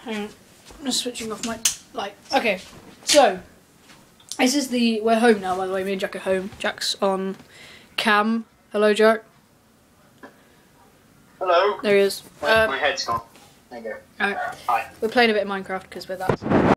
hang on. I'm just switching off my light. Okay, so this is we're home now, by the way. Me and Jack are home. Jack's on cam. Hello, Jack. Hello. There he is. My head's gone. There you go. Alright. Hi. We're playing a bit of Minecraft because we're that.